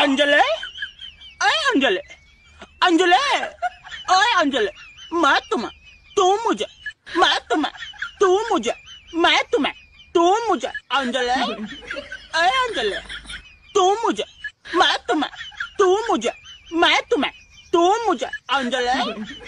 अंजलि, अरे अंजलि, अंजलि, ओए अंजलि, मैं तुम्हें, तू मुझे, मैं तुम्हें, तू मुझे, मैं तुम्हें, तू मुझे, अंजलि, अरे अंजलि, तू मुझे, मैं तुम्हें, तू मुझे, मैं तुम्हें, तू मुझे, अंजलि।